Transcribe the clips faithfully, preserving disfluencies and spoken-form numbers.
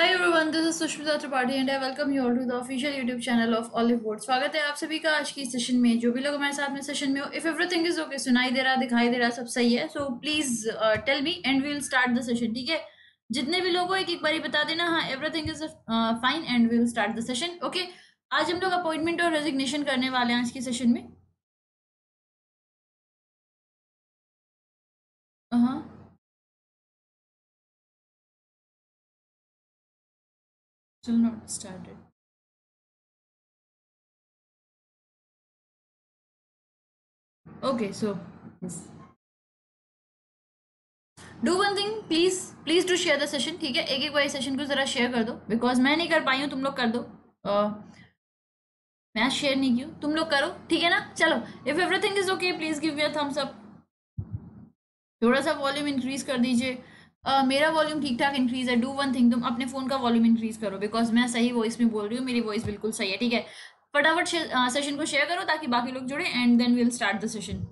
Hi everyone, this is Sushmita Tripathi and I welcome you all to the official YouTube channel of Olive Board. स्वागत है आप सभी का आज की सेशन में। जो भी लोग हमारे साथ में सेशन में हो, if everything is okay, सुनाई दे रहा, दिखाई दे रहा, सब सही है, so please uh, tell me and we'll start the session. ठीक है, जितने भी लोग हो एक एक बारी बता देना, हाँ everything is uh, fine and we'll start the session. Okay, आज हम लोग अपॉइंटमेंट और रेजिग्नेशन करने वाले हैं आज की सेशन में. हाँ, still not started. Okay, so yes. Do one thing please please to share the session. ठीक है, एक एक बार सेशन को जरा शेयर कर दो बिकॉज मैं नहीं कर पाई हूँ, तुम लोग कर दो. uh, मैं शेयर नहीं की हूँ, तुम लोग करो. ठीक है ना, चलो. If everything is okay please give me a thumbs up. थोड़ा सा वॉल्यूम इंक्रीज कर दीजिए. uh, मेरा वॉल्यूम ठीक ठाक इंक्रीज है. डू वन थिंग, तुम अपने फोन का वॉल्यूम इंक्रीज करो बिकॉज मैं सही वॉइस में बोल रही हूँ, मेरी वॉइस बिल्कुल सही है. ठीक है, फटाफट सेशन को शेयर करो ताकि बाकी लोग जुड़े and then will start the session.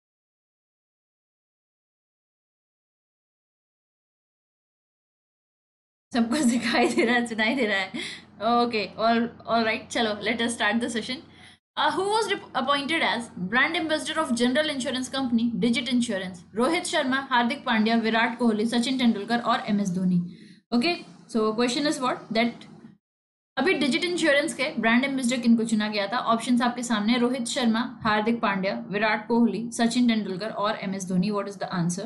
सब कुछ दिखाई दे रहा है, सुनाई दे रहा है. ओके, ऑल ऑल राइट, चलो let us start the session. Who was appointed as brand ambassador of general insurance company Digit Insurance? Rohit Sharma, Hardik Pandya, Virat Kohli, Sachin Tendulkar और M S Dhoni. Okay, so question is what that अभी डिजिट इंश्योरेंस के brand ambassador किनको चुना गया था? Options आपके सामने: रोहित शर्मा, हार्दिक पांड्या, विराट कोहली, सचिन तेंदुलकर और M S Dhoni. What is the answer?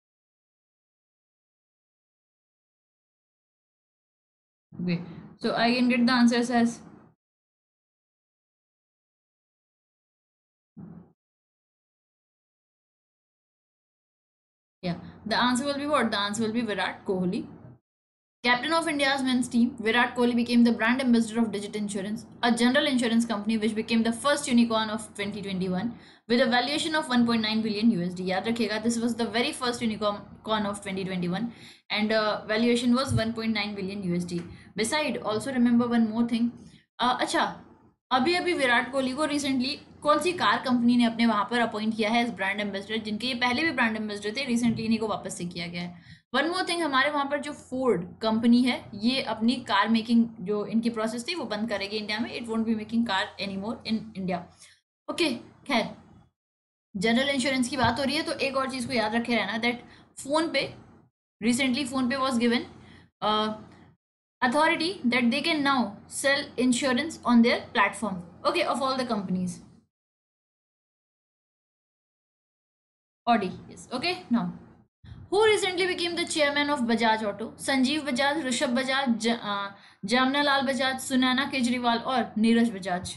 Okay, so I can get the answers as yeah. The answer will be what? The answer will be Virat Kohli. Captain of India's men's team, Virat Kohli became the brand ambassador of Digit Insurance, a general insurance company which became the first unicorn of twenty twenty-one with a valuation of one point nine billion U S D. याद रखिएगा, this was the very first unicorn of twenty twenty-one and uh, valuation was one point nine billion U S D. Beside, also remember one more thing. Uh, अच्छा, अभी अभी विराट कोहली को recently कौन सी car company ने अपने वहां पर अपॉइंट किया है एज ब्रांड एम्बेसडर, जिनके ये पहले भी ब्रांड एम्बेसडर थे, रिसेंटली इन्हीं को वापस से किया गया है. वन मोर थिंग, हमारे वहां पर जो फोर्ड कंपनी है ये अपनी कार मेकिंग जो इनकी प्रोसेस थी वो बंद करेगी इंडिया में. It won't be making car any more in India. Okay, खैर, जनरल इंश्योरेंस की बात हो रही है तो एक और चीज को याद रखे रहना that PhonePe recently phone pay was given uh, authority that they can now sell insurance on their platform, okay, of all the companies. Audi, yes. Okay, now who recently became the chairman of Bajaj Auto? Sanjeev Bajaj, Rishabh Bajaj, J- uh, Jamna Lal Bajaj, Sunana Kejriwal or Neeraj Bajaj?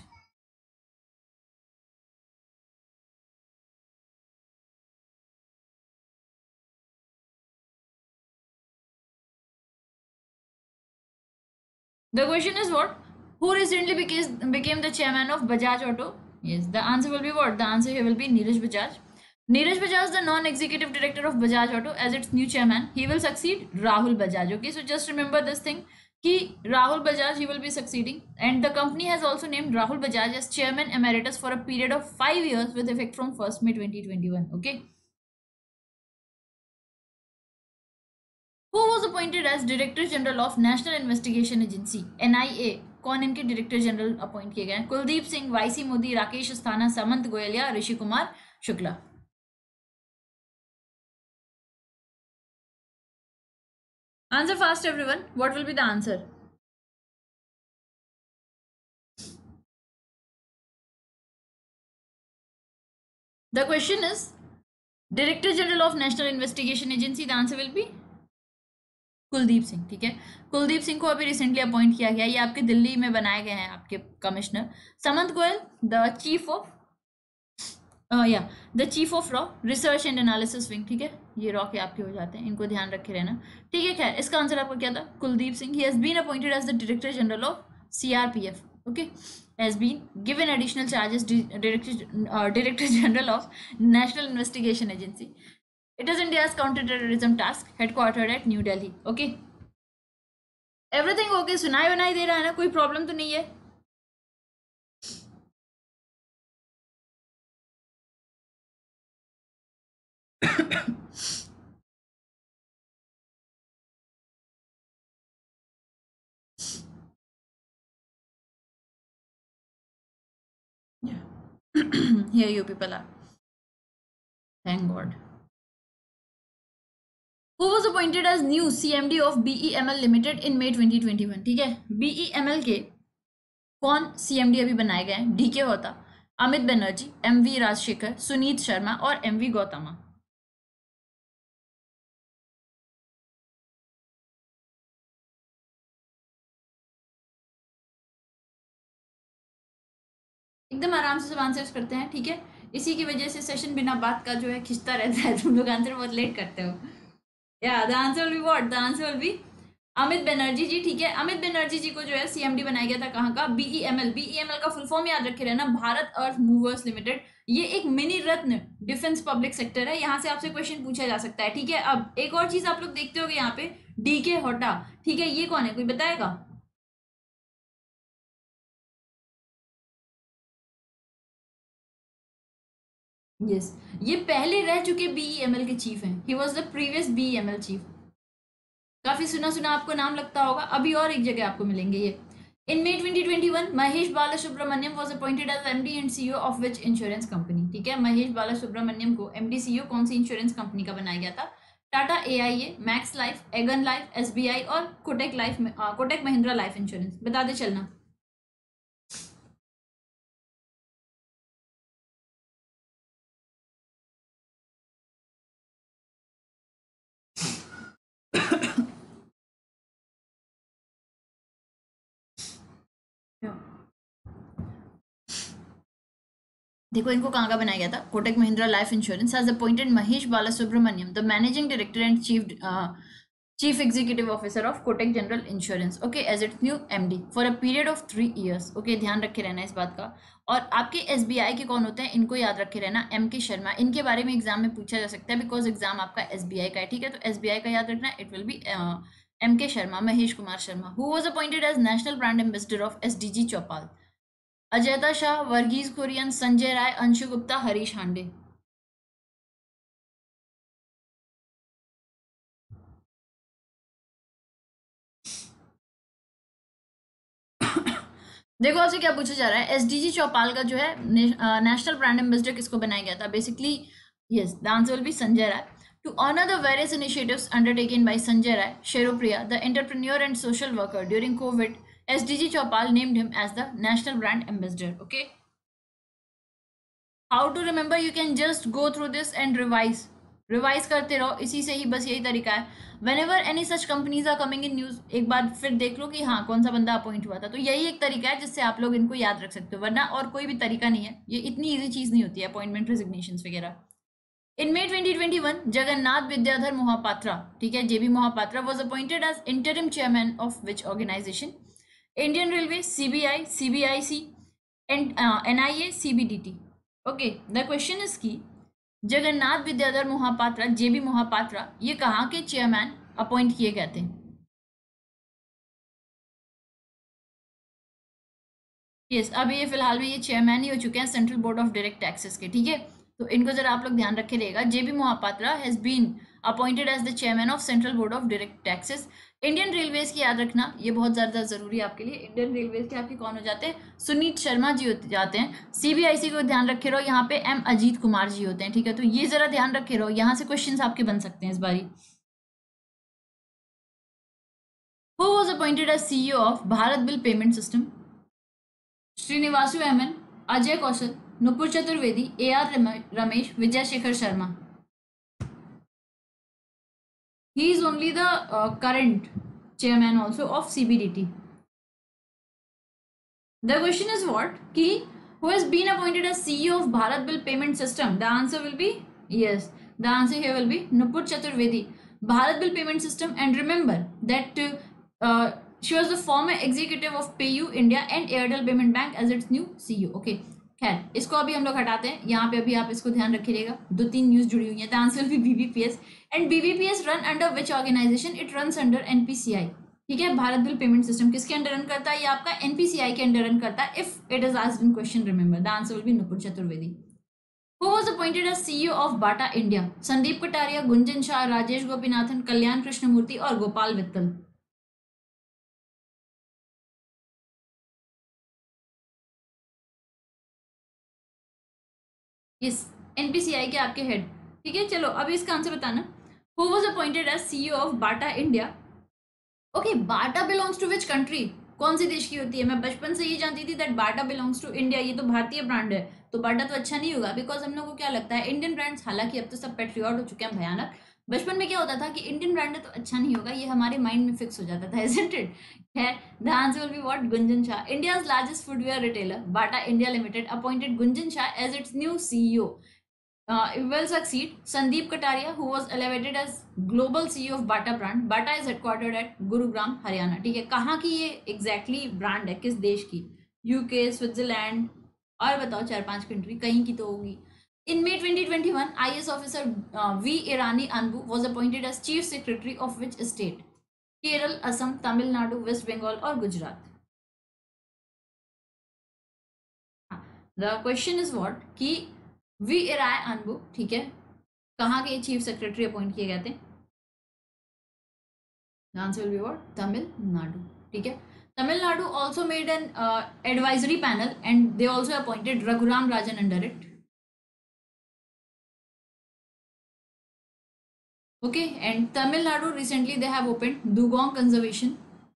The question is what? Who recently became, became the chairman of Bajaj Auto? Yes, the answer will be what? The answer here will be Neeraj Bajaj. Neeraj Bajaj, the non-executive director of Bajaj Auto, as its new chairman, he will succeed Rahul Bajaj. Okay, so just remember this thing. Ki Rahul Bajaj, he will be succeeding, and the company has also named Rahul Bajaj as chairman emeritus for a period of five years with effect from first May twenty twenty-one. Okay. Who was appointed as Director General of National Investigation Agency N I A? कौन इनके director general appoint किए गए हैं? Kuldeep Singh, Y C Modi, Rakesh Asthana, Samant Goel या Rishi Kumar Shukla? Answer fast, everyone. What will be the answer? The question is Director General of National Investigation Agency. The answer will be Kuldeep Singh. ठीक है, कुलदीप सिंह को अभी रिसेंटली अपॉइंट किया गया. ये आपके दिल्ली में बनाए गए हैं आपके commissioner. Samant Goel, the chief of या द चीफ ऑफ रॉ रिसर्च एंड एनालिसिस विंग. ठीक है, ये रॉ के आपके हो जाते हैं, इनको ध्यान रखे रहना. ठीक है, खैर इसका आंसर आपका क्या था? Kuldeep Singh. He has been appointed as the director general of CRPF. Okay, has been given additional charges director director general of national investigation agency. It is India's counter terrorism task headquartered at New Delhi. Okay, everything okay? सुनाई वनाई दे रहा है ना? कोई problem तो नहीं है? Yeah. Here you people are. Thank God. Who was appointed as new C M D of B E M L Limited in May twenty twenty-one? ठीक है, B E M L के कौन C M D अभी बनाए गए हैं? D K Hota, Amit Banerjee, M V Rajasekhar, Suneet Sharma और M we Gautama. एकदम आराम से सब आंसर्स करते हैं, ठीक है। इसी की वजह से सेशन बिना बात का जो है खिंचता रहता है, तुम लोग आंसर बहुत लेट करते हो। या the answer will be what? The answer will be Amit Banerjee ji, ठीक है। अमित बनर्जी जी को जो है सीएमडी बनाया गया था कहाँ का? बीईएमएल। बीईएमएल का फुल फॉर्म याद रखे रहना, भारत अर्थ मूवर्स लिमिटेड। ये एक mini ratna defence public sector है, यहाँ से आपसे क्वेश्चन पूछा जा सकता है, ठीक है। अब एक और चीज आप लोग देखते होगे यहाँ पे, डी के होटा, ठीक है, ये कौन है, कोई बताएगा? Yes yes. ये पहले रह चुके बीईएमएल के चीफ हैं, he was the previous BEML chief. काफी सुना सुना आपको नाम लगता होगा, अभी और एक जगह आपको मिलेंगे ये। इन May twenty twenty-one, Mahesh Balasubrahmanyam was appointed as M D and C E O of which insurance company? ठीक है, महेश बालासुब्रमण्यम को एमडी सीईओ कौन सी इंश्योरेंस कंपनी का बनाया गया था? Tata AIA, Max Life, Aegon Life, SBI और Kotak Life, Kotak Mahindra Life Insurance. बता दे चलना। देखो इनको कहाँ का बनाया गया था? Kotak Mahindra Life Insurance has appointed Mahesh Balasubramaniam the managing director and chief chief executive officer of Kotak general insurance, okay, as its new MD for a period of three years. Okay, ध्यान रखे रहना इस बात का। और आपके एसबीआई के कौन होते हैं, इनको याद रखे रहना, एम के शर्मा। इनके बारे में एग्जाम में पूछा जा सकता है, बिकॉज एग्जाम आपका एसबीआई का है, ठीक है। तो एसबीआई का याद रखना, it will be M K Sharma, Mahesh Kumar Sharma. Who was appointed as national brand ambassador of S D G Chaupal? Ajayta Shah, Verghese Kurien, Sanjay Rai, Anshu Gupta, Harish Hande. देखो आपसे क्या पूछा जा रहा है, एसडीजी चौपाल का जो है नेशनल ब्रांड एम्बेसडर किसको बनाया गया था? Basically yes, the answer will be Sanjay Rai. To honour the various initiatives undertaken by Sanjay Rai शेरोप्रिया, the entrepreneur and social worker during Covid, SDG Chaupal named him as the national brand ambassador. Okay, how to remember? You can just go through this and revise revise करते रहो, इसी से ही बस यही तरीका है। Whenever any such companies are coming in news, एक बार फिर देख लो कि हाँ कौन सा बंदा अपॉइंट हुआ था। तो यही एक तरीका है जिससे आप लोग इनको याद रख सकते हो, वरना और कोई भी तरीका नहीं है। ये इतनी ईजी चीज नहीं होती है अपॉइंटमेंट रेजिग्नेशन वगैरह। इन May twenty twenty-one, Jagannath Vidyadhar Mohapatra, ठीक है, JB Mohapatra was appointed as interim chairman of which organisation? Indian Railway, CBI, CBIC, NIA, CBDT. Okay, the question is की जगन्नाथ विद्याधर मोहापात्रा, जेबी मोहापात्रा, ये कहाँ के चेयरमैन अपॉइंट किए गए थे? यस, अब ये फिलहाल में ये चेयरमैन ही हो चुके हैं central board of direct taxes के, ठीक है। तो इनको जरा आप लोग ध्यान रखे रहेगा। JB Mohapatra has been appointed as the chairman of central board of direct taxes. Indian railways की याद रखना, ये बहुत ज्यादा जरूरी है आपके लिए। इंडियन रेलवेज के आपके कौन हो जाते हैं? सुनीत शर्मा जी होते जाते हैं। सीबीआईसी को ध्यान रखे रहो, यहाँ पे एम अजीत कुमार जी होते हैं, ठीक है। तो ये जरा ध्यान रखे रहो, यहाँ से क्वेश्चन आपके बन सकते हैं इस बारी। Who was appointed as C E O of Bharat Bill Payment System? Srinivasu MN, Ajay Kaushal, Nupur Chaturvedi, A R Ramesh, Vijay Shekhar Sharma. He is only the uh, current chairman also of C B D T. The question is what? Ki who has been appointed as C E O of Bharat Bill Payment System? The answer will be yes. The answer here will be Nupur Chaturvedi. Bharat Bill Payment System, and remember that uh, she was the former executive of PayU India and Airtel Payment Bank as its new C E O. Okay. खैर, इसको अभी हम लोग हटाते हैं। यहाँ पे अभी आप इसको ध्यान रखिएगा, दो तीन न्यूज जुड़ी हुई है। The answer will be BBPS, and BBPS run under which organisation? It runs under NPCI, ठीक है। भारत बिल पेमेंट सिस्टम किसके अंडर रन करता है? ये आपका एनपीसीआई के अंडर रन करता है। If it is asked in question, remember the answer will be Nupur Chaturvedi. Who was appointed as CEO of Bata India? Sandeep Kataria, Gunjan Shah, Rajesh Gopinathan, Kalyan Krishnamurthy और गोपाल वित्तल। इस एनपीसीआई के आपके हेड, ठीक है। चलो अभी इसका आंसर बताना। Who was appointed as CEO of Bata India? Okay, Bata belongs to which country? कौन सी देश की होती है? मैं बचपन से ये जानती थी that Bata belongs to India, ये तो भारतीय ब्रांड है, तो बाटा तो अच्छा नहीं होगा, बिकॉज हम लोग को क्या लगता है इंडियन ब्रांड्स, हालांकि अब तो सब पेट्रियट हो चुके हैं भयानक, बचपन में क्या होता था कि इंडियन ब्रांड है तो अच्छा नहीं होगा, ये हमारे माइंड में फिक्स हो जाता था, isn't it? है, the answer will be what? Gunjan Shah, India's largest footwear retailer Bata India limited appointed Gunjan Shah as its new CEO. Uh, will succeed Sandeep Kataria, who was elevated as global C E O of Bata brand. Bata is headquartered at Gurugram, Haryana. ठीक है, कहाँ की ये exactly brand है, किस देश की? UK, Switzerland, और बताओ चार पांच कंट्री, कहीं की तो होगी. In May twenty twenty-one, I A S officer uh, V. Irani Anbu was appointed as chief secretary of which state? Kerala, Assam, Tamil Nadu, West Bengal और Gujarat. The question is what कि वी एराय अनबू, ठीक है, कहाँ के चीफ सेक्रेटरी अपॉइंट किए गए थे? Answer will be what? Tamil Nadu, ठीक है. Tamil Nadu also made an uh, advisory panel and they also appointed Raghuram Rajan under it. Okay, and Tamil Nadu recently they have opened Dugong Conservation.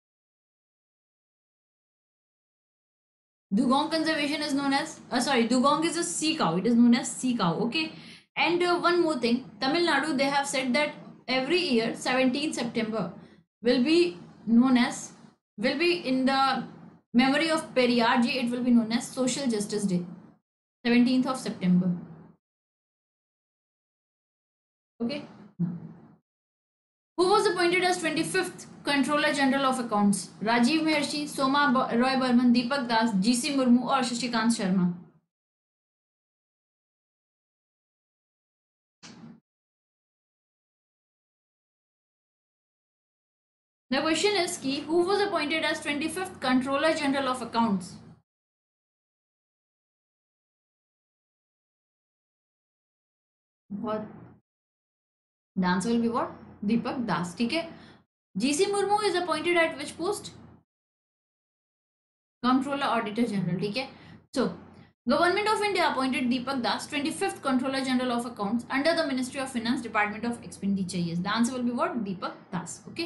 Dugong Conservation is known as, uh, sorry, Dugong is a sea cow. It is known as sea cow. Okay, and uh, one more thing, Tamil Nadu they have said that every year seventeenth September will be known as, will be in the memory of Periyar ji. It will be known as Social Justice Day, seventeenth of September. Okay. Who was appointed as twenty-fifth Controller General of Accounts? Rajiv Maharshi, Soma Roy Burman, Deepak Das, G C Murmu और Shashikant Sharma. The question is कि who was appointed as twenty-fifth Controller General of Accounts? बहुत. The answer will be what? Deepak Das, ठीक है. G C Murmu is appointed at which post? Controller Auditor General, ठीक है. So Government of India appointed Deepak Das twenty-fifth Controller General of Accounts under the Ministry of Finance, Department of Expenditure. Yes, the answer will be what? Deepak Das. Okay.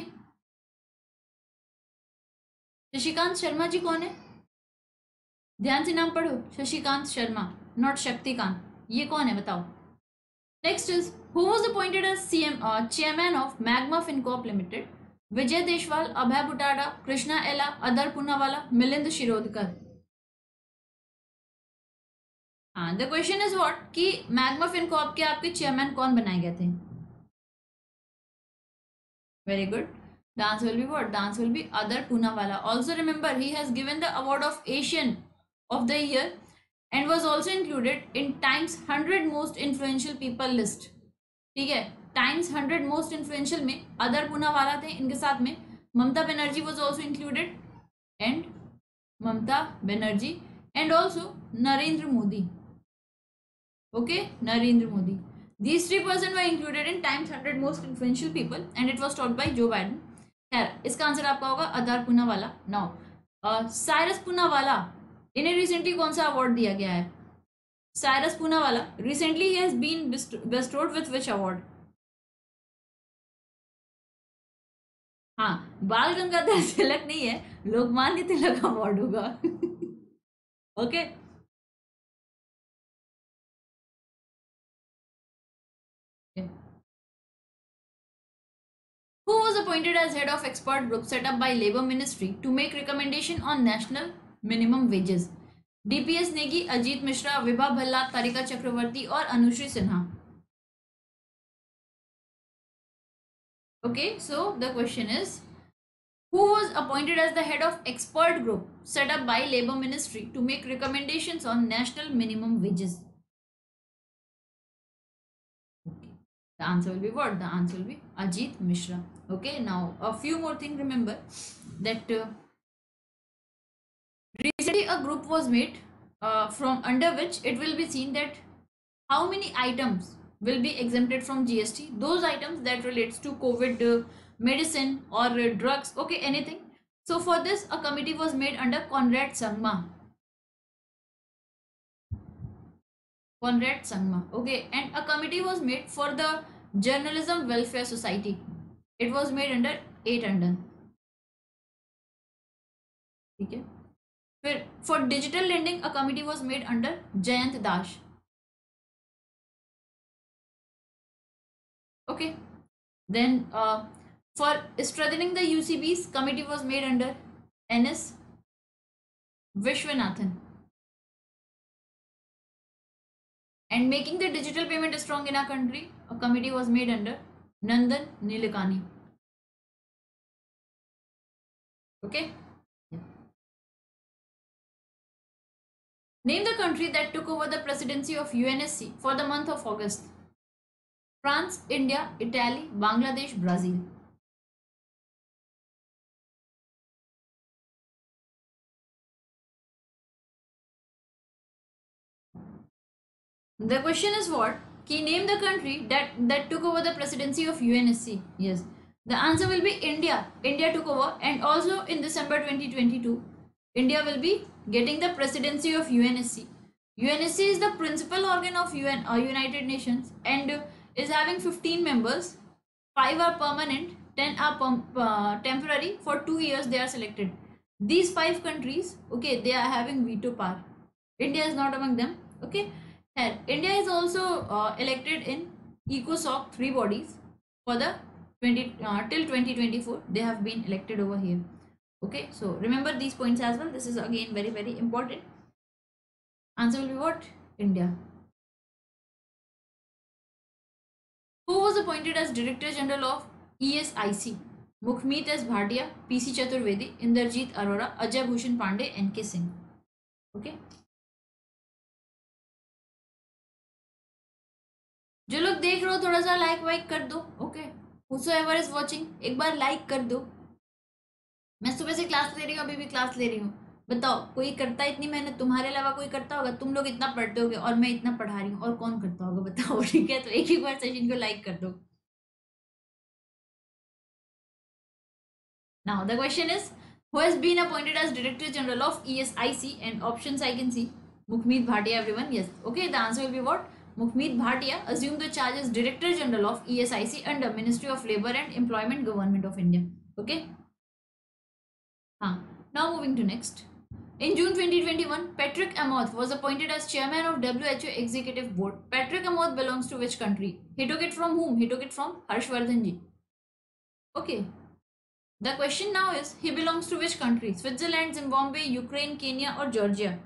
Shashikant Sharma ji कौन है? ध्यान से नाम पढ़ो. Shashikant Sharma, not Shaktikant. ये कौन है बताओ? Next is who was appointed as CM chairman of Magma Fincorp limited? Vijay Deshwal, Abhay Butada, Krishna Ella, Adar Poonawalla, Milind Shirodkar. हाँ, द क्वेश्चन इज व्हाट कि मैग्मा फिनकॉर्प के आपके चेयरमैन कौन बनाए गए थे? Very good. The answer will be what? The answer will be Adar Poonawalla. Also remember, he has given the award of Asian of the Year and was also included in Times one hundred Most Influential People list. ठीक है, Times one hundred Most Influential में अदर पूनावाला थे, इनके साथ में Mamata Banerjee was also included and Mamata Banerjee and also Narendra Modi. Okay, Narendra Modi. These three persons were included in Times one hundred Most Influential People and it was taught by Joe Biden. खैर, इसका answer आपका होगा Adar Poonawalla. Now Cyrus Poonawalla, इन्हें recently कौन सा award दिया गया है? साइरस पूनावाला रिसेंटली ही has been bestowed with which award? हाँ, बाल गंगाधर तिलक नहीं है, लोकमान्य तिलक अवार्ड होगा. Okay. Who was appointed as head of expert group set up by Labour Ministry to make recommendation on national minimum wages? D P S Negi, Ajit Mishra, Vibha Bhalla, Tarika Chakravarti और Anushree Sinha. Okay, so the question is who was appointed as the head of expert group set up by Labour Ministry to make recommendations on national minimum wages? Okay, the answer will be what? The answer will be Ajit Mishra. Okay, now a few more things. Remember that uh, recently a group was made uh, from under which it will be seen that how many items will be exempted from G S T. Those items that relates to COVID uh, medicine or uh, drugs. Okay, anything. So for this a committee was made under Conrad Sangma. Conrad Sangma. Okay, and a committee was made for the Journalism Welfare Society. It was made under A Tandon. ठीक है. फिर for digital lending, a committee was made under Jayant Dash. Okay. Then uh, for strengthening the U C Bs, committee was made under N S Vishwanathan. And making the digital payment strong in our country, a committee was made under Nandan Nilekani. Okay. Name the country that took over the presidency of U N S C for the month of August. France, India, Italy, Bangladesh, Brazil. The question is what? Can you name the country that, that took over the presidency of U N S C? Yes. The answer will be India. India took over, and also in December twenty twenty-two, India will be getting the presidency of U N S C. U N S C is the principal organ of U N, uh, United Nations, and uh, is having fifteen members. five are permanent, ten are uh, temporary. For two years they are selected. These five countries, okay, they are having veto power. India is not among them. Okay. And India is also uh, elected in ECOSOC three bodies for the twenty uh, till twenty twenty-four. They have been elected over here. Okay, so remember these points as well. This is again very very important. Answer will be what? India. Who was appointed as Director General of E S I C? Mukhmeet S. Bhatia, P C Chaturvedi, Inderjeet Arora, Ajay Bhushan Pandey, N K Singh. Okay. जो लोग देख रहे हो थोड़ा सा like वाइक कर दो. ओके, whosoever is watching एक बार लाइक कर दो. मैं सुबह से क्लास ले रही हूँ, अभी भी क्लास ले रही हूँ. बताओ कोई करता है इतनी मेहनत? तुम्हारे अलावा कोई करता होगा? तुम लोग इतना पढ़ते होगे और मैं इतना पढ़ा रही हूँ, और कौन करता होगा बताओ. ठीक है, तो एक ही बार सेशन को लाइक कर दो. Now the question is, who has been appointed as Director General of E S I C? And options I can see Mukhmeet Bhatia, everyone. Yes. Okay, the answer will be what? Mukhmeet Bhatia assumed the charge as Director General of E S I C under Ministry of Labour and Employment, Government of India. Okay. Huh. Now moving to next. In June twenty twenty-one, Patrick Amoth was appointed as Chairman of W H O Executive Board. Patrick Amoth belongs to which country? He took it from whom? He took it from Harshvardhan ji. Okay. The question now is, he belongs to which country? Switzerland, Zimbabwe, Ukraine, Kenya, or Georgia?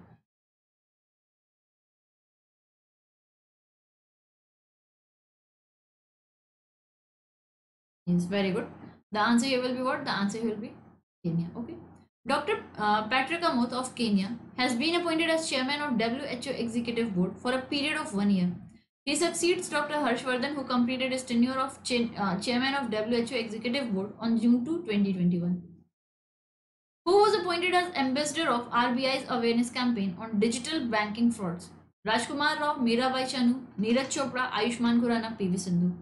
Yes, very good. The answer here will be what? The answer here will be Kenya. Okay. Doctor Uh, Patrick Amoth of Kenya has been appointed as chairman of W H O Executive Board for a period of one year. He succeeds Doctor Harshvardhan, who completed his tenure of cha uh, chairman of W H O Executive Board on June second, twenty twenty-one. Who was appointed as ambassador of R B I's awareness campaign on digital banking frauds? Rajkumar Rao, Mirabai Chanu, Neeraj Chopra, Ayushman Khurrana, P V Sindhu.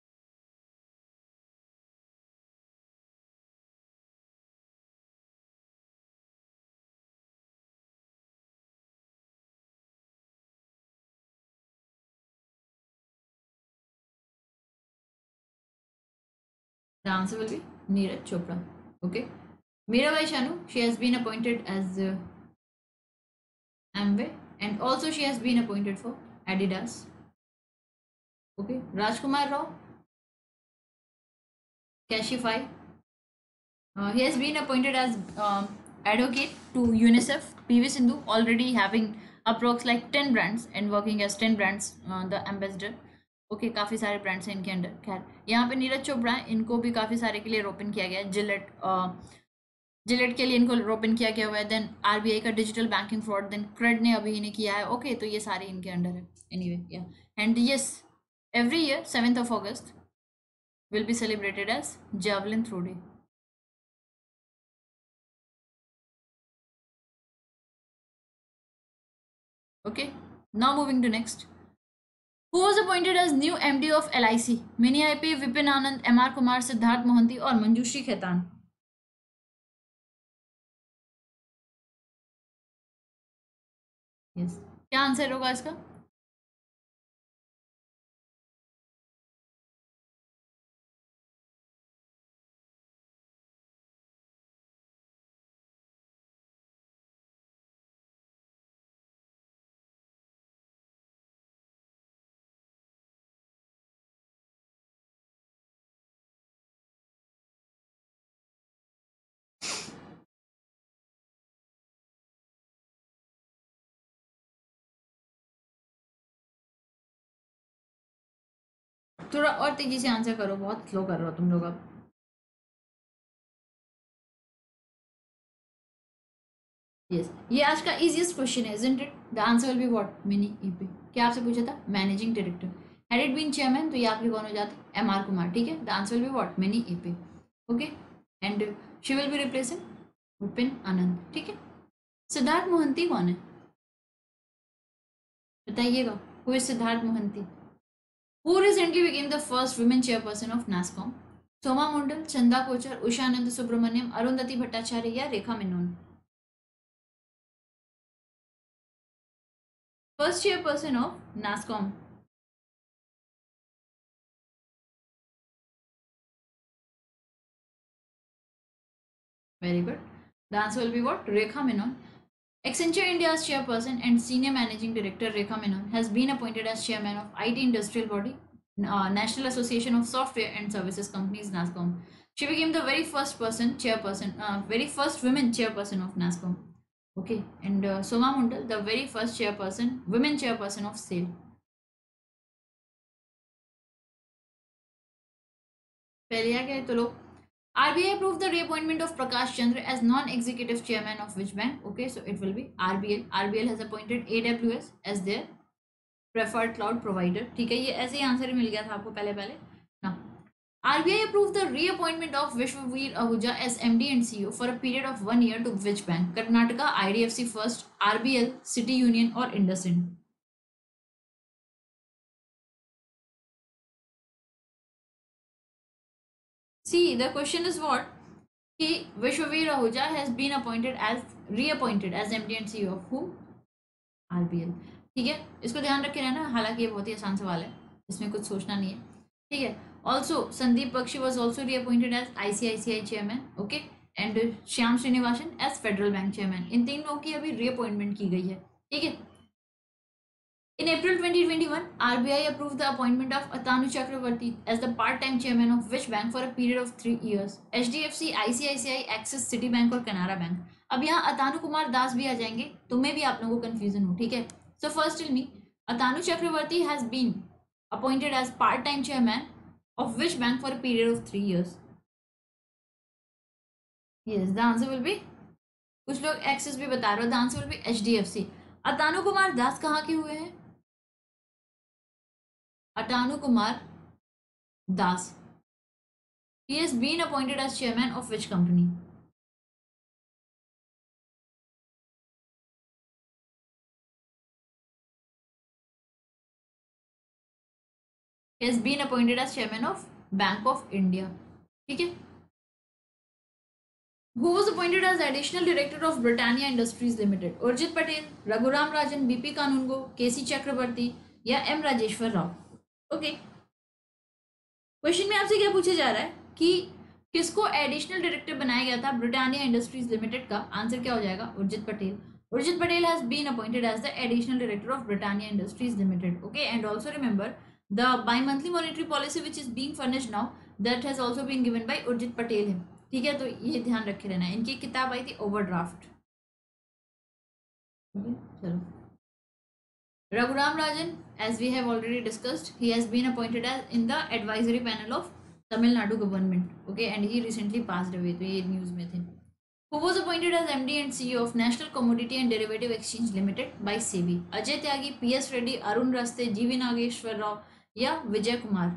The answer will be Neeraj Chopra. Okay. Mirabai Chanu, she has been appointed as uh, Amway, and also she has been appointed for Adidas. Okay. Rajkumar Rao, Cashify. Uh, he has been appointed as um, advocate to UNICEF. P V Sindhu already having approx like ten brands and working as ten brands uh, the ambassador. Okay okay, काफ़ी सारे brands हैं इनके under. खैर यहाँ पे नीरज चोपड़ा है, इनको भी काफ़ी सारे के लिए रोपन किया गया है. जिलेट जिलेट के लिए इनको रोपन किया गया हुआ है. देन आरबीआई का digital banking fraud, then Cred ने अभी इन्हें किया है. ओके okay, तो ये सारे इनके अंडर है. एनीवे या and yes, every year seventh of August will be celebrated as javelin throw day. Okay, now moving to next. Who was appointed as new M D of L I C? Mini I P, Vipin Anand, M R Kumar, Siddharth Mohanty और Manjushree Khetan. Yes. क्या answer होगा इसका? थोड़ा और तेजी से answer करो, बहुत स्लो कर रहे हो तुम लोग अब। यस, ये आज का इजीएस्ट क्वेश्चन है, isn't it? The answer will be what? Mini Ipe. क्या आपसे पूछा था? Managing director. Had it been chairman तो ये आपके कौन हो जाते? M R Kumar. ठीक है, the answer will be what? Mini Ipe. Okay, and she will be replacing Vipin Anand. ठीक है, सिद्धार्थ मोहंती कौन है बताइएगा? Who is Siddharth Mohanty? Who recently became the first women chairperson of NASSCOM? Soma Mandal, Chanda Kochhar, Ushanand Subramaniam, Arundhati Bhattacharya या Rekha Menon? First chairperson of NASSCOM. Very good. The answer will be what? Rekha Menon. Accenture India's chairperson and senior managing director Rekha Menon has been appointed as chairman of I T industrial body, uh, National Association of Software and Services Companies, NASCOM. She became the very first person chairperson, uh, very first women chairperson of NASCOM. Okay, and uh, Soma Mundal, the very first chairperson, women chairperson of SAIL. पहले आ गए तो लोग। R B I approved the reappointment of Prakash Chandra as non-executive chairman of which bank? Okay, so it will be R B L. R B L has appointed A W S as their preferred cloud provider. ठीक है, ये ऐसे ही answer मिल गया था आपको पहले पहले ना। R B I approved the reappointment of Vishwaveer Ahuja as M D and C E O for a period of one year to which bank? Karnataka, I D F C First, R B L, City Union or IndusInd? See, the question is what? He, Vishwaveer Ahuja has been appointed as reappointed as M D and C E O of who? R B L. ठीक है, इसको ध्यान रखे रहना, हालांकि ये बहुत ही आसान सवाल है, इसमें कुछ सोचना नहीं है। ठीक है, also Sandeep Bakhshi was also reappointed as ICICI chairman. Okay, and Shyam Srinivasan as Federal Bank chairman. इन तीन लोगों की अभी रीअपॉइंटमेंट की गई है। ठीक है, in April twenty twenty-one, R B I approved the appointment of Atanu Chakravarti as the part-time chairman of which bank for a period of three years? H D F C, I C I C I, Axis, Citibank और Canara Bank. अब यहाँ अतानु कुमार दास भी आ जाएंगे, तुम्हें भी आप लोगों को कंफ्यूजन हो। ठीक है, so first tell me, Atanu Chakravarti has been appointed as part-time chairman of which bank for a period of three years? Yes, the answer will be, कुछ लोग Axis भी बता रहे हो, the answer will be H D F C. Atanu Kumar दास कहाँ के हुए हैं? Atanu Kumar Das. He has been appointed as chairman of which company? He has been appointed as chairman of Bank of India. ठीक है, who was appointed as additional director of Britannia Industries Limited? Urjit Patel, Raghuram Rajan, B P Kanungo, K C Chakrabarti या M Rajeshwar Rao? Okay, question में आपसे क्या पूछा जा रहा है कि किसको एडिशनल डायरेक्टर बनाया गया था ब्रिटानिया इंडस्ट्रीज लिमिटेड का? आंसर क्या हो जाएगा? Urjit Patel. Urjit Patel has been appointed as the additional director of Britannia Industries Limited. Okay, and also remember the bi-monthly monetary policy which is being furnished now, that has also been given by Urjit Patel. ठीक है, तो ये ध्यान रखे रहना है। इनकी किताब आई थी ओवरड्राफ्ट। चलो, Raghuram Rajan, as we have already discussed, he has been appointed as in the advisory panel of Tamil Nadu government. Okay, and he recently passed away. तो ये न्यूज में थे। Who was appointed as M D and C E O of National Commodity and Derivative Exchange Limited by SEBI? Ajay Tyagi, P S Reddy, Arun रास्ते, जी we Nageshwar Rao या Vijay Kumar?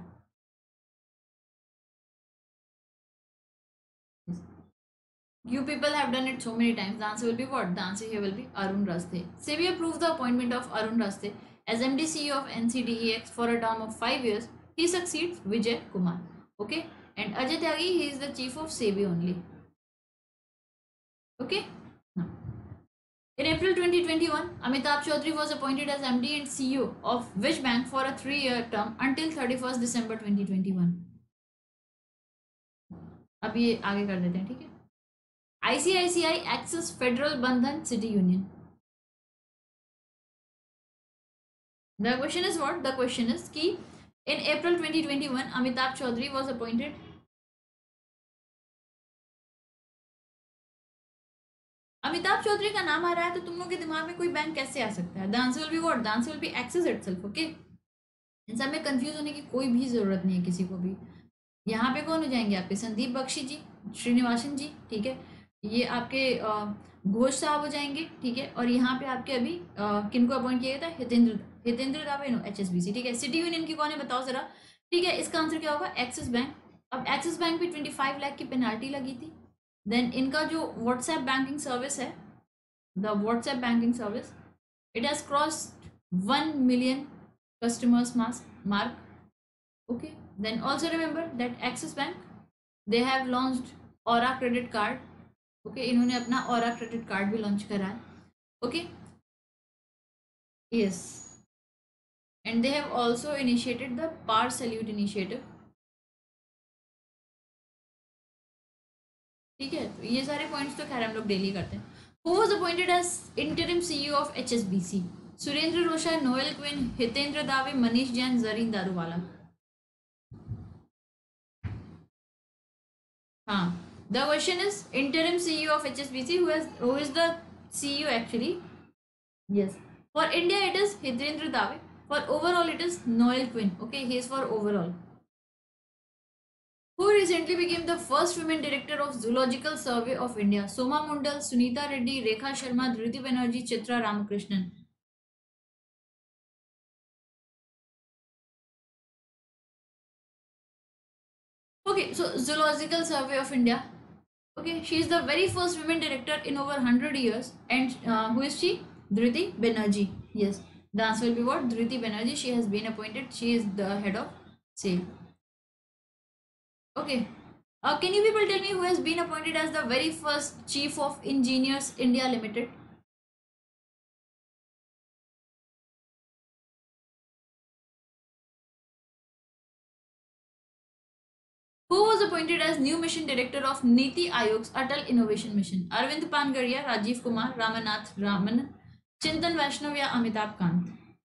You people have done it so many times. The answer will be what? The answer here will be Arun Raste. SEBI approved the appointment of Arun Raste as M D C E O of N C D E X for a term of five years. He succeeds Vijay Kumar. Okay, and Ajay Tyagi, he is the chief of SEBI only. Okay. Now, in April twenty twenty-one, Amitabh Chaudhary was appointed as M D and C E O of which bank for a three-year term until thirty-first December twenty twenty-one? अब ये आगे कर देते हैं, ठीक है? I C I C I, Axis, Federal, Bandhan, City Union. The question is what? The question is कि in April twenty twenty-one, Amitabh Chaudhary was appointed. Amitabh Chaudhary का नाम आ रहा है तो तुम लोग के दिमाग में कोई बैंक कैसे आ सकता है? The answer will be what? The answer will be Axis itself. Okay. इन सब में कंफ्यूज होने की कोई भी ज़रूरत नहीं है किसी को भी। यहाँ पे कौन हो जाएंगे आपके? संदीप बख्शी जी, श्रीनिवासन जी, ठीक है, ये आपके अ, घोष साहब हो जाएंगे, ठीक है। और यहाँ पे आपके अभी अ, किनको अपॉइंट किया गया था? Hitendra Hitendra Dave, no, H S B C, ठीक है। सिटी यूनियन की कौन है बताओ जरा, ठीक है। इसका आंसर क्या होगा? Axis Bank. अब एक्सिस बैंक पे ट्वेंटी फाइव लाख की पेनाल्टी लगी थी। देन इनका जो व्हाट्सएप बैंकिंग सर्विस है, the WhatsApp banking service, it has crossed one million customers mass mark. Okay, then also remember that Axis Bank, they have launched Aura credit card. Okay, इन्होंने अपना Aura credit card भी launch करा है. Okay, yes, and they have also initiated the Par Salute initiative. ठीक है, तो ये सारे पॉइंट्स तो खैर हम लोग डेली करते हैं. Who was appointed as interim C E O of H S B C? Surendra Rosha, Noel Quinn, Hitendra Dave, Manish Jain, Zareen Daruwalla. हाँ, the question is interim C E O of H S B C, who has who is the C E O actually? Yes, for India it is Hidendra Dave. For overall it is Noel Quinn. Okay, he is for overall. Who recently became the first women director of Zoological Survey of India? Soma Mundal, Sunita Reddy, Rekha Sharma, Dhriti Banerjee, Chitra Ramakrishnan. Okay, so Zoological Survey of India. Okay, she is the very first women director in over one hundred years. And uh, who is she? Dhriti Banerjee. Yes, the answer will be what? Dhriti Banerjee. She has been appointed. She is the head of SAIL. Okay. Uh, can you people tell me who has been appointed as the very first Chief of Engineers India Limited? Who was appointed as new mission director of Niti Ayog's Atal Innovation Mission? Arvind Pangaria, Rajiv Kumar, Ramanath Raman, Chintan Vaishnav या Amitabh Kant?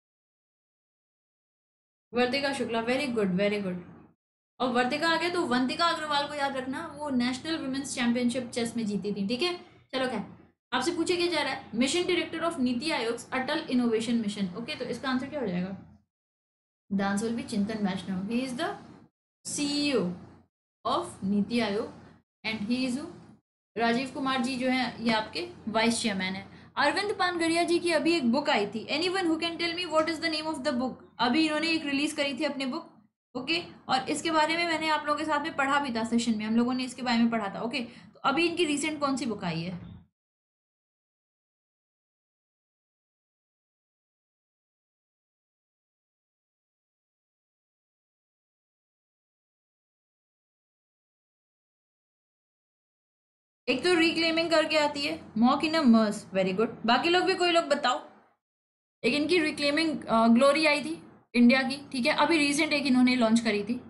Vartika Shukla. Very good, very good. और वर्तिका आ गया तो वंतिका अग्रवाल को याद रखना, वो national women's championship chess में जीती थी, ठीक है. चलो क्या आपसे पूछे क्या जा रहा है? मिशन डायरेक्टर ऑफ नीति आयोग अटल इनोवेशन मिशन. ओके, तो इसका आंसर क्या हो जाएगा? The answer will be Chintan Vaishnav. He is the CEO of NITI Aayog and he is Rajiv Kumar ji जो है ये आपके वाइस चेयरमैन है. अरविंद पानगरिया जी की अभी एक बुक आई थी. Anyone who can tell me what is the name of the book? अभी इन्होंने एक रिलीज करी थी अपनी बुक. Okay okay? और इसके बारे में मैंने आप लोगों के साथ में पढ़ा भी था सेशन में, हम लोगों ने इसके बारे में पढ़ा था. Okay okay? तो अभी इनकी रिसेंट कौन सी बुक आई है? एक तो रिक्लेमिंग करके आती है, mock in a mars. Very good. बाकी लोग भी, कोई लोग बताओ. एक इनकी रिक्लेमिंग ग्लोरी आई थी इंडिया की, ठीक है. अभी रिसेंट एक इन्होंने लॉन्च करी थी.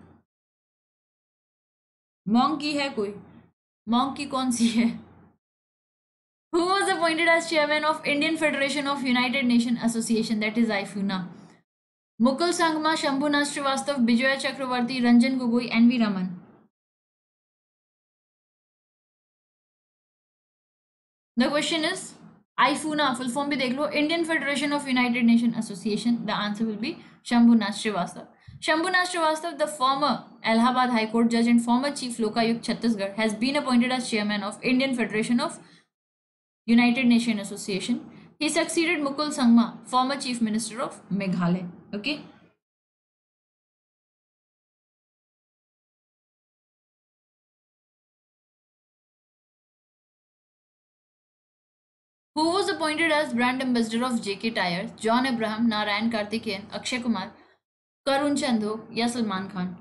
मॉन्क की है कोई? मॉन्क की कौन सी है? Who was appointed as chairman of Indian Federation of United Nation Association, that is I F U N A? Mukul Sanghma, Shambhunath Srivastava, Bijoy Chakravarti, Ranjan Gogoi, N V Raman. The question is I F U N A, full form भी देख लो, Indian Federation of United Nation Association. The answer will be Shambhunath Srivastava. Shambhunath Srivastava, the former Allahabad High Court judge and former Chief Lokayukt Chhattisgarh, has been appointed as chairman of Indian Federation of United Nation Association. He succeeded Mukul Sangma, former Chief Minister of Meghalaya. Okay. Who was appointed as brand ambassador of J K Tyre? John Abraham, Narayan Karthikeyan, Akshay Kumar, Karun Chandho या Salman Khan?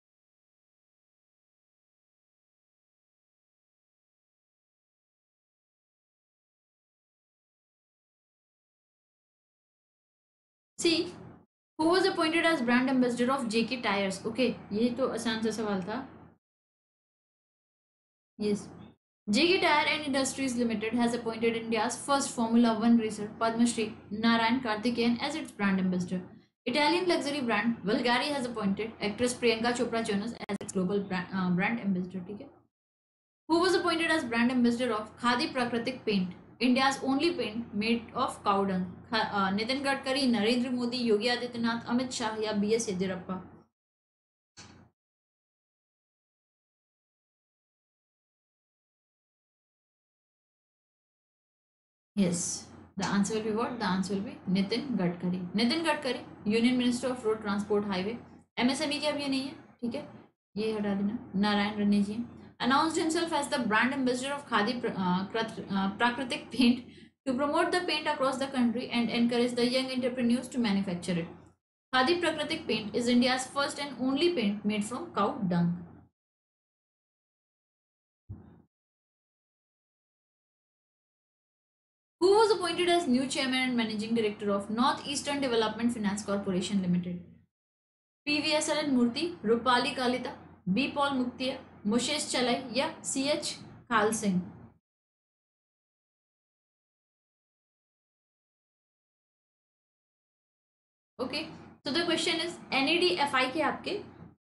See, who was appointed as brand ambassador of J K Tyres? Okay, ये तो आसान सा सवाल था. Yes. J K Tyre and Industries Limited has appointed India's first Formula One racer, Padma Shri Narayan Karthikeyan, as its brand ambassador. Italian luxury brand Bulgari has appointed actress Priyanka Chopra Jonas as its global brand, uh, brand ambassador. ठीक है. Who was appointed as brand ambassador of Khadi Prakratik Paint? India's only paint made of cow dung? uh, Nitin Gadkari, Narendra Modi, Yogi Adityanath, Amit Shah या B S Yediyurappa? Yes, the answer will be what? The answer will be Nitin Gadkari. Nitin Gadkari, union minister of road transport highway, MSME के अब ये नहीं है, ठीक है, ये हटा देना. नारायण रणे जी announced himself as the brand ambassador of Khadi uh, Prakratik paint to promote the paint across the country and encourage the young entrepreneurs to manufacture it. Khadi Prakratik paint is India's first and only paint made from cow dung. Who was appointed as new chairman and managing director of Northeastern Development Finance Corporation Limited? P V S L N Murthy, Rupali Kalita, B Paul Muktia, Moshesh Chalai या C H Khal Singh? Okay, so the question is N E D F I के आपके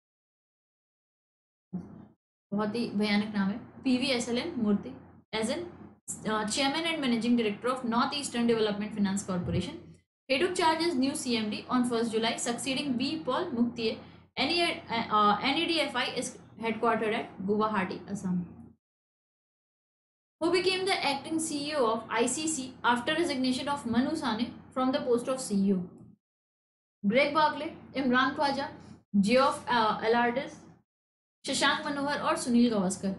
बहुत ही भयानक नाम है, P V S L N Murthy as in uh, chairman and managing director of Northeastern Development Finance Corporation. He took charge as new C M D on first July, succeeding B Paul Muktiye. N E D F I is headquartered at Guwahati, Assam. Who became the acting C E O of I C C after resignation of Manu Sane from the post of C E O? Greg Barclay, Imran Khwaja, Geoff uh, Alardis, Shashank Manohar और Sunil Gavaskar?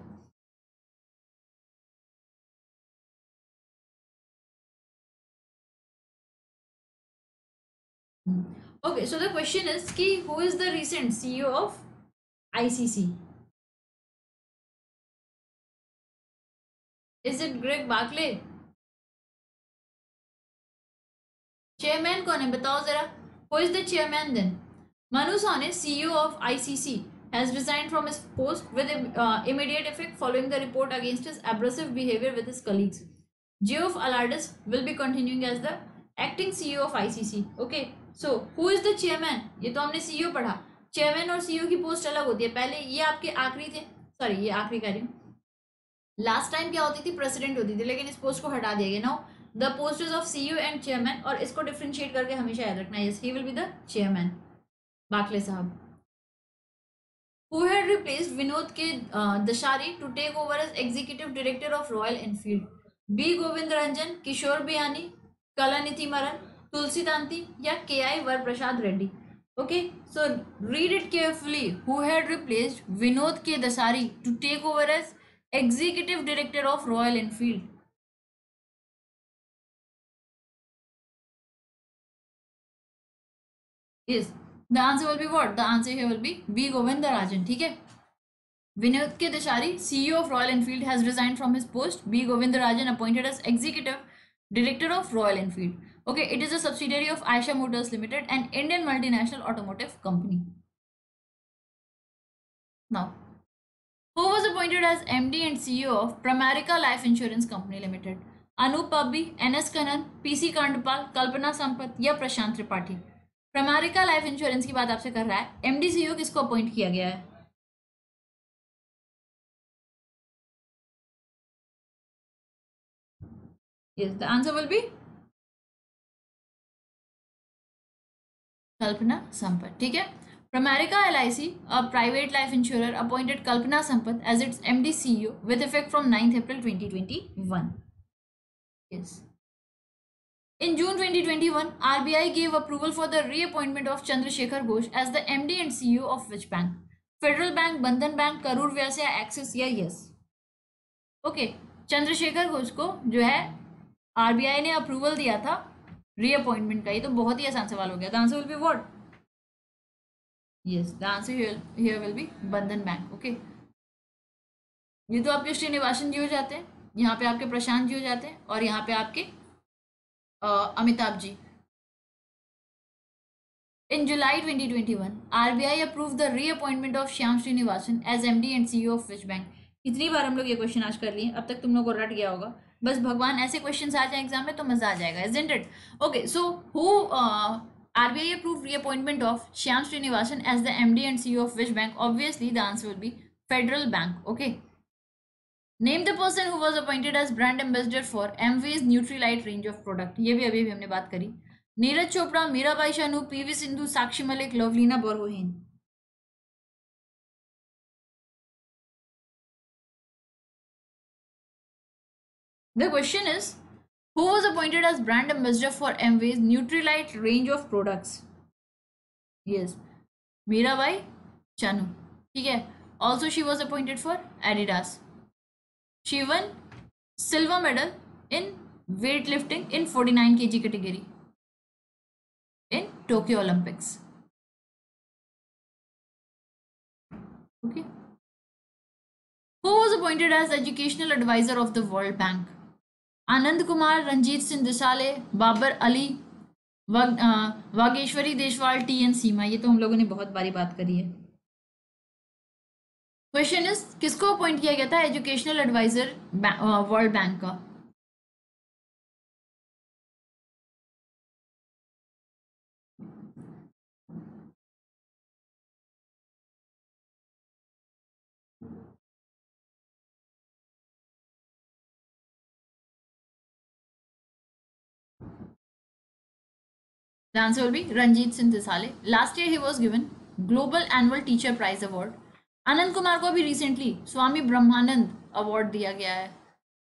Okay, so the question is ki who is the recent C E O of I C C? Is it Greg Barclay? Chairman कौन है बताओ जरा? Who is the chairman then? Manu Sane, C E O of I C C, has resigned from his post with uh, immediate effect following the report against his abrasive behavior with his colleagues. Geoff Alardis will be continuing as the acting C E O of I C C. Okay, so who is the chairman? ये तो हमने C E O पढ़ा. Chairman और CEO की post अलग होती है. पहले ये आपके आखिरी थे, सॉरी ये आखिरी कह रही हूँ. लास्ट टाइम क्या होती थी? प्रेसिडेंट होती थी, लेकिन इस पोस्ट को हटा दिया गया. Now the post is of CEO and chairman, और इसको डिफरेंशिएट करके हमेशा याद रखना है. Yes, he will be the chairman. Bakle साहब. Who had replaced Vinod K. Uh, Dashari to take over as executive director of Royal Enfield? B. Govind Ranjan, Kishore Biyani, Kalanithy Maran, Tulsi Tanti या K I Varprasad Reddy? Okay, so read it carefully. Who had replaced Vinod K. Dasari to take over as executive director of Royal Enfield? Yes, the answer will be what? The answer here will be B. Govinda Rajan. ठीक है. Vinod K. Dashari, C E O of Royal Enfield, has resigned from his post. B. Govinda Rajan appointed as executive director of Royal Enfield. Okay, it is a subsidiary of Eicher Motors Limited, an Indian multinational automotive company. Now, who was appointed as M D and C E O of Pramerica Life Insurance Company Limited? Anup Pabbi, N S Kannan, P C Kandpal, Kalpana Sampath या Prashant Tripathi? Pramerica life insurance की बात आपसे कर रहा है. MD CEO किसको appoint किया गया है? Yes, the answer will be कल्पना संपत. ठीक है. Pramerica L I C, a private life insurer, appointed Kalpana Sampath as its M D C E O with effect from ninth April twenty twenty-one. Yes. In June twenty twenty-one, R B I gave approval for the reappointment of Chandrasekhar Ghosh as the M D and C E O of which bank? Federal Bank, Bandhan Bank, Karur Vyasya, Axis या Yes? Okay, Chandrashekhar Ghosh को जो है RBI ने approval दिया था reappointment का. ये तो बहुत ही आसान सवाल हो गया. The answer will be what? Yes, the answer here will be Bandhan bank. Okay, ये तो आपके श्रीनिवासन जी हो जाते हैं, यहाँ पे आपके प्रशांत जी हो जाते हैं, और यहाँ पे आपके Amitabh ji. In July twenty twenty-one, R B I approved the reappointment of Shyam Srinivasan as M D and C E O of which bank? कितनी बार हम लोग ये क्वेश्चन आज कर लिए, अब तक तुम लोग को रट गया होगा. बस भगवान ऐसे क्वेश्चन आ जाए एग्जाम में तो मजा आ जाएगा. Isn't it? Okay, so who uh, R B I approved reappointment of Shyam Srinivasan as the M D and C E O of which bank? Obviously, the answer will be Federal Bank. Okay. Name the person who was appointed as brand ambassador for Amway's Nutrilite range of product. ये भी अभी अभी हमने बात करी। Neeraj Chopra, Mirabai Chanu, PV Sindhu, Sakshi Malik, Lovlina Borgohain. The question is, who was appointed as brand ambassador for Amway's Nutrilite range of products? Yes, Mirabai Chanu. ठीक है. Also, she was appointed for Adidas. She won silver medal in weightlifting in forty-nine kilograms category in Tokyo Olympics. Okay. Who was appointed as educational advisor of the World Bank? Anand Kumar, Ranjit Singh दिसाले, Babar Ali, वग, Vageshwari Deshwal, T N Seema. ये तो हम लोगों ने बहुत बारी बात करी है। क्वेश्चन इज, किसको अपॉइंट किया गया था एजुकेशनल एडवाइजर वर्ल्ड बैंक का? The answer will be Ranjit Singh Desale. Last year he was given Global Annual Teacher Prize Award. Anand Kumar को अभी रिसेंटली स्वामी ब्रह्मानंद अवार्ड दिया गया है।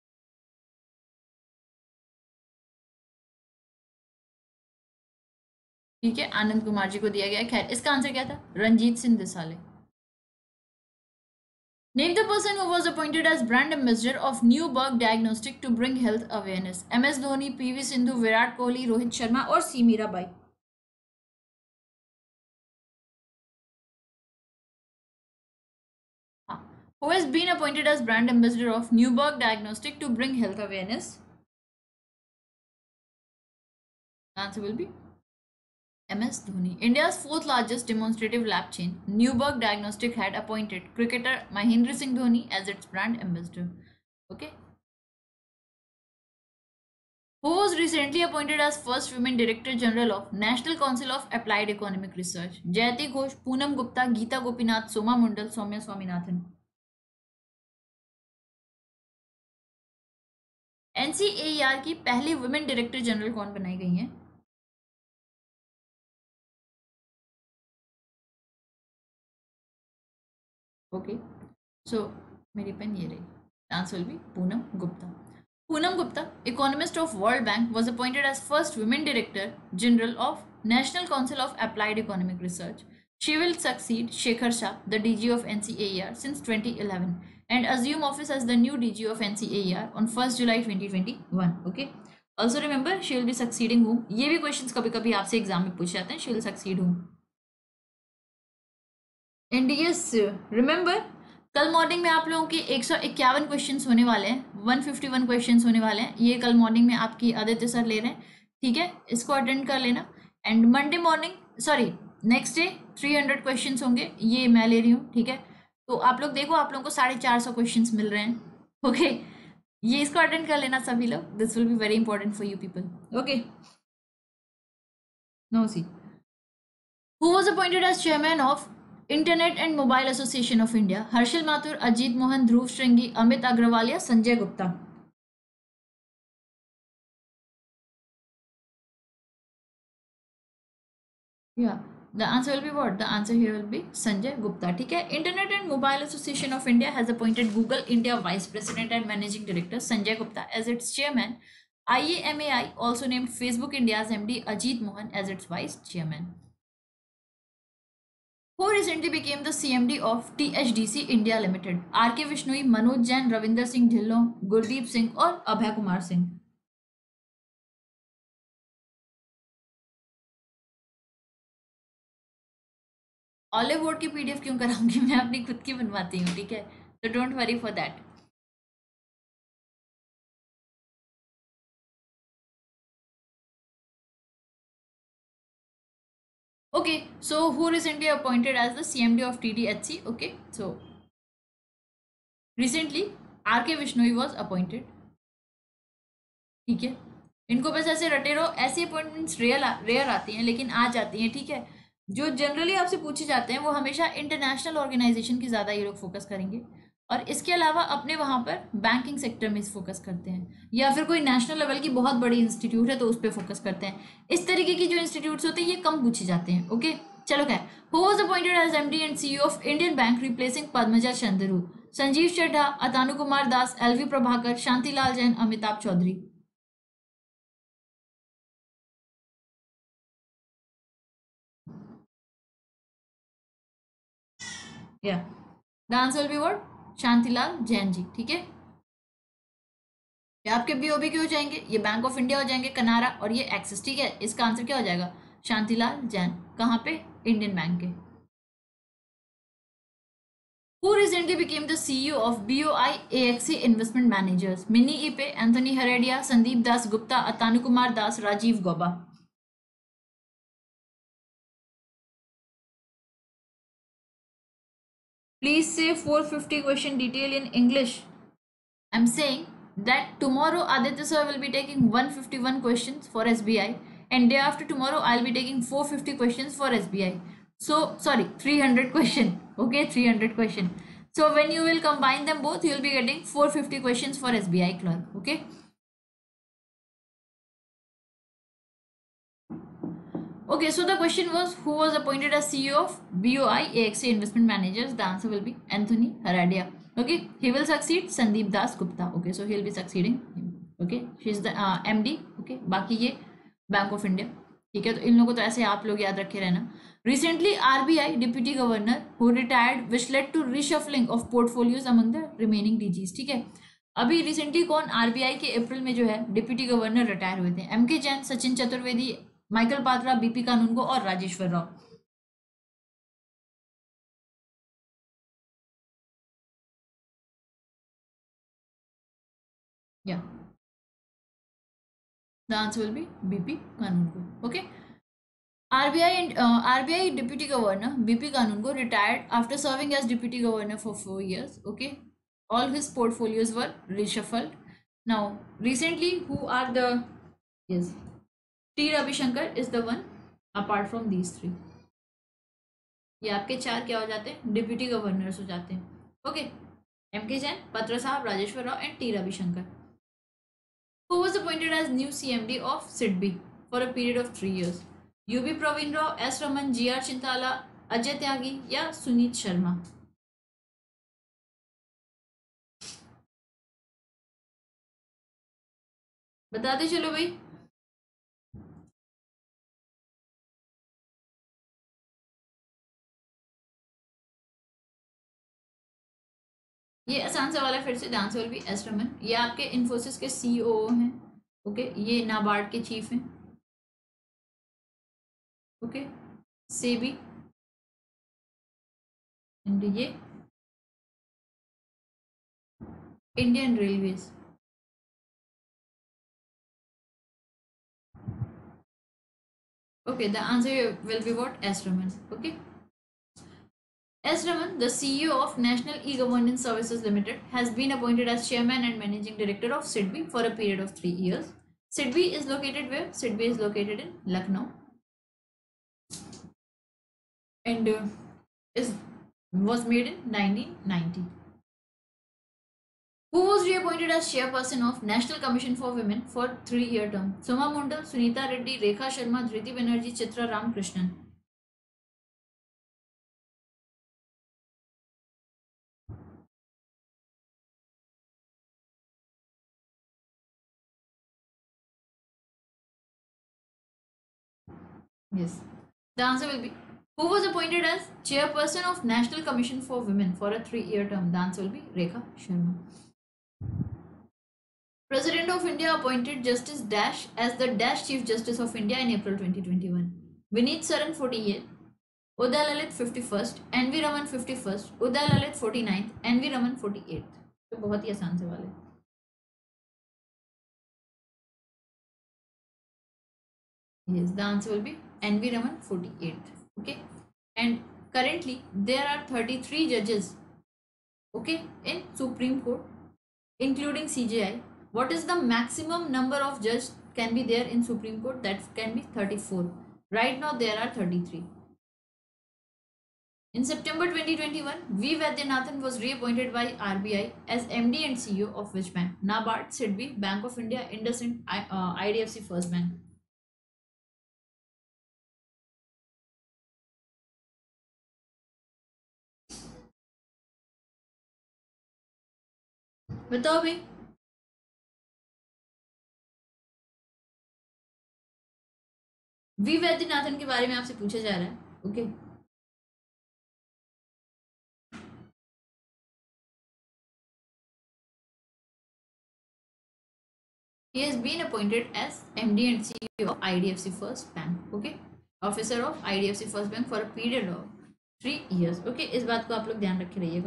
ठीक है, आनंद कुमार जी को दिया गया है। खैर, इसका आंसर क्या था? Ranjit Singh Disale. Name the person who was appointed as brand ambassador of Newberg Diagnostic to bring health awareness. M S Dhoni, PV Sindhu, Virat Kohli, Rohit Sharma और C Mirabai. Who has been appointed as brand ambassador of Newberg Diagnostic to bring health awareness? The answer will be M S Dhoni. India's fourth largest demonstrative lab chain, Newberg Diagnostic, had appointed cricketer Mahendra Singh Dhoni as its brand ambassador. Okay. Who was recently appointed as first women Director General of National Council of Applied Economic Research? Jayati Ghosh, Poonam Gupta, Geeta Gopinath, Soma Mundal, Soumya Swaminathan. एनसीएआर की पहली women director general कौन बनाई गई हैं? Okay, सो मेरी pen ये रही। Answer will be Poonam Gupta. Poonam Gupta, economist of World Bank, was appointed as first women director general of National Council of Applied Economic Research. She will succeed Shekhar Shah, the D G of N C A E R since twenty eleven, and assume office as the new D G of N C A E R on first July twenty twenty-one. Okay. Also remember, she will be succeeding whom? ये भी questions कभी-कभी आपसे exam में पूछे जाते हैं. She will succeed whom? And yes, remember, कल morning में आप लोगों के एक सौ इक्यावन क्वेश्चन होने वाले हैं, एक सौ इक्यावन क्वेश्चन होने वाले हैं. ये कल मॉर्निंग में आपकी आदित्य सर ले रहे हैं. ठीक है, इसको अटेंड कर लेना. And Monday morning sorry next day तीन सौ क्वेश्चंस होंगे, ये मैं ले रही हूँ. ठीक है, तो आप लोग देखो, आप लोगों को साढ़े चार सौ क्वेश्चन मिल रहे हैं. ओके, ये इसको अटेंड कर लेना सभी लोग. This will be very important for you people. Okay, no see who was appointed as chairman of internet and mobile association of India? Harshil Mathur, Ajit Mohan, Dhruv Shringi, Amit Agarwal या Sanjay Gupta? Yeah, the answer will be what? The answer here will be Sanjay Gupta. ठीक है, Internet and Mobile Association of India has appointed Google India Vice President and Managing Director Sanjay Gupta as its chairman. I A M A I also named Facebook India's M D Ajit Mohan as its vice chairman. Who recently became the C M D of T H D C India Limited? R K Vishnoi, Manoj Jain, Ravinder Singh Dhillon, Gurdeep Singh और Abhay Kumar Singh? Olive wood की PDF क्यों कराऊंगी, मैं अपनी खुद की बनवाती हूँ. ठीक है, तो don't worry for that. Okay, so who recently appointed as the C M D of T D H C? Okay, so recently R K Vishnoi was appointed. ठीक है, इनको बस ऐसे रटे रहो. ऐसी अपॉइंटमेंट्स रेयर रेयर आती हैं, लेकिन आ जाती हैं. ठीक है, जो जनरली आपसे पूछे जाते हैं वो हमेशा इंटरनेशनल ऑर्गेनाइजेशन की ज़्यादा ये लोग फोकस करेंगे, और इसके अलावा अपने वहाँ पर बैंकिंग सेक्टर में फोकस करते हैं, या फिर कोई नेशनल लेवल की बहुत बड़ी इंस्टीट्यूट है तो उस पर फोकस करते हैं। इस तरीके की जो इंस्टीट्यूट्स होते हैं ये कम पूछे जाते हैं। ओके, चलो क्या, who was appointed as MD and CEO of Indian Bank replacing Padmaja Chandru? Sanjeev Chadha, Atanu Kumar Das, L V Prabhakar, Shantilal Jain, Amitabh Chaudhary. या the answer will be what? Shantilal Jain ji. ठीक है, ये आपके बीओबी के हो जाएंगे, ये बैंक ऑफ इंडिया हो जाएंगे, कनारा, और ये एक्सिस। ठीक है, इसका आंसर क्या हो जाएगा? शांतिलाल जैन। कहाँ पे? इंडियन बैंक के। Who recently became the C E O of B O I A X A Investment Managers? Minnie Ipe, Anthony Heredia, Sandeep Das Gupta, Atanu Kumar Das, Rajiv Gauba. Please say four hundred fifty question detail in English. I'm saying that tomorrow Aditya sir will be taking one hundred fifty-one questions for S B I, and day after tomorrow I'll be taking four hundred fifty questions for S B I. So sorry, three hundred question. Okay, three hundred question. So when you will combine them both, you will be getting four hundred fifty questions for S B I clerk. Okay. Okay, so the question was, who was appointed as C E O of B O I A X A Investment Managers? The answer will be Anthony Haradia. Okay, he will succeed Sandeep Das Gupta. Okay, so he will be succeeding him. Okay, she is the uh, M D. Okay, बाकी ये bank of India. ठीक है, तो इन लोगों को तो ऐसे आप लोग याद रखे रहना। Recently, R B I Deputy Governor who retired, which led to reshuffling of portfolios among the remaining D Gs. ठीक है, अभी रिसेंटली कौन आरबीआई के अप्रैल में जो है डिप्यूटी गवर्नर रिटायर हुए थे? M K Jain, Sachin Chaturvedi, Michael Patra, B P Kanungo और राजेश्वर राव। या the answer will be B P Kanungo. Okay, R B I and uh, R B I Deputy Governor B P Kanungo retired after serving as Deputy Governor for four years. Okay, all his portfolios were reshuffled. Now, recently, who are the? Yes, T Ravishankar is the one apart from these three. ये आपके चार क्या हो जाते हैं? Deputy governors हो जाते हैं। Okay, M K Jain, Patra साहब, Rajeshwar Rao and T Ravishankar. Who was appointed as new C M D of S I D B I for a period of three years? U B Praveen Rao, S Raman, G R Chintala, Ajay Tyagi या सुनीत शर्मा? बताते चलो भाई। ये आसान सवाल है, फिर से answer will be S Raman. ये आपके इन्फोसिस के सीईओ हैं। ओके, ये नाबार्ड के चीफ हैं। ओके, सेबी, एंड ये Indian Railways. Okay, the answer will be what? S Raman. Okay. S Raman, the C E O of National E-Governance Services Limited, has been appointed as Chairman and Managing Director of S I D B I for a period of three years. S I D B I is located where? S I D B I is located in Lucknow, and uh, is was made in nineteen ninety. Who was reappointed as chairperson of National Commission for Women for three-year term? Suma Mundal, Sunita Reddy, Rekha Sharma, Dhriti Banerjee, Chitra Ramakrishnan. Yes, the answer will be, who was appointed as chairperson of National Commission for Women for a three-year term? The answer will be Rekha Sharma. President of India appointed Justice Dash as the Dash Chief Justice of India in April twenty twenty-one. Vineet Saran forty-eight, Uday Lalit fifty-first, N V Raman fifty-first, Uday Lalit forty-ninth, N V Raman forty-eighth. तो बहुत ही आसान सवाल है। Yes, the answer will be N V Raman forty-eighth. Okay, and currently there are thirty-three judges. Okay, in Supreme Court, including C J I. What is the maximum number of judges can be there in Supreme Court? That can be thirty-four. Right now there are thirty-three. In September twenty twenty-one, V. Vaidyanathan was reappointed by R B I as M D and C E O of which bank? NABARD, SIDBI, Bank of India, IndusInd, I, uh, I D F C First Bank. बताओ भाई। We Vaidyanathan के बारे में आपसे पूछा जा रहा है। Okay okay? He has been appointed as M D and C E O of I D F C First Bank. Okay, officer of I D F C First Bank for a period of three years. Okay, इस बात को आप लोग ध्यान रखे रहिएगा।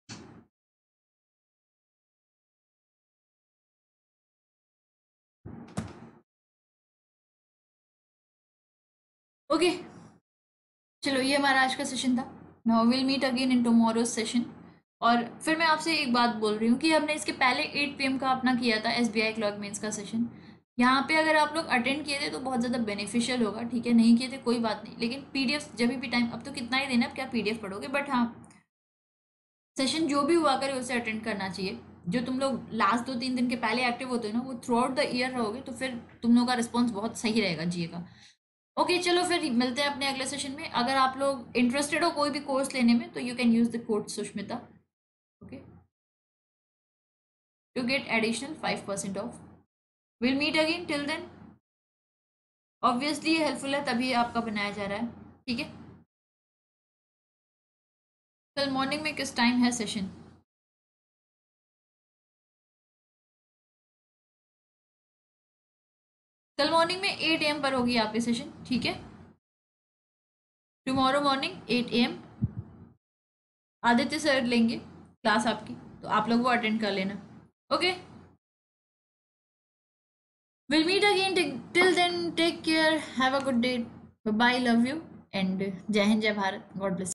Okay okay. चलो ये हमारा आज का सेशन था। Now will meet again in tomorrow's session. और फिर मैं आपसे एक बात बोल रही हूँ कि हमने इसके पहले एट पी एम का अपना किया था S B I clerk mains का सेशन। यहाँ पे अगर आप लोग अटेंड किए थे तो बहुत ज़्यादा बेनिफिशियल होगा, ठीक है। नहीं किए थे कोई बात नहीं, लेकिन पीडीएफ जब भी टाइम, अब तो कितना ही देना, अब क्या पीडीएफ पढ़ोगे, बट हाँ सेशन जो भी हुआ करे उसे अटेंड करना चाहिए। जो तुम लोग लास्ट दो तीन दिन के पहले एक्टिव होते हो ना, वो थ्रू आउट द ईयर रहोगे तो फिर तुम लोग का रिस्पॉन्स बहुत सही रहेगा जीए का। ओके okay, चलो फिर मिलते हैं अपने अगले सेशन में। अगर आप लोग इंटरेस्टेड हो कोई भी कोर्स लेने में तो you can use the code Sushmita, okay, to get additional five percent off. Will meet again, till then obviously ये हेल्पफुल है तभी आपका बनाया जा रहा है, ठीक है। कल मॉर्निंग में किस टाइम है सेशन? कल मॉर्निंग में एट ए एम पर होगी आपकी सेशन, ठीक है। Tomorrow morning eight A M Aditya sir लेंगे क्लास आपकी, तो आप लोग वो अटेंड कर लेना, okay. We'll meet again. Till then, take care. Have a good day. Bye bye. Love you. And Jai Hind, Jai Bharat. God bless.